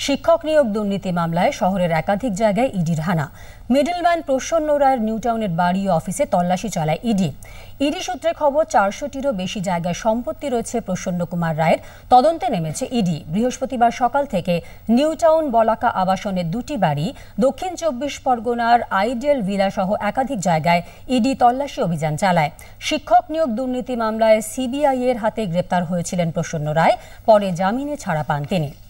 শিক্ষক নিয়োগ দুর্নীতি মামলায় শহরের একাধিক জায়গায় ইডির হানা। মিডলম্যান প্রসন্ন রায়ের নিউটাউনের বাড়ি ও অফিসে তল্লাশি চালায় ইডি সূত্রে খবর 400টিরও বেশি জায়গায় সম্পত্তি রয়েছে প্রসন্ন কুমার রায়ের। তদন্তে নেমেছে ইডি। বৃহস্পতিবার সকাল থেকে নিউটাউন বলাকা আবাসনের দুটি বাড়ি, দক্ষিণ 24 পরগনার আইডিয়াল ভিলা সহ একাধিক জায়গায় ইডি তল্লাশি অভিযান চালায়। শিক্ষক নিয়োগ দুর্নীতি মামলায় সিবিআই এর হাতে গ্রেপ্তার হয়েছিলেন প্রসন্ন রায়, পরে জামিনে ছাড়া পান তিনি।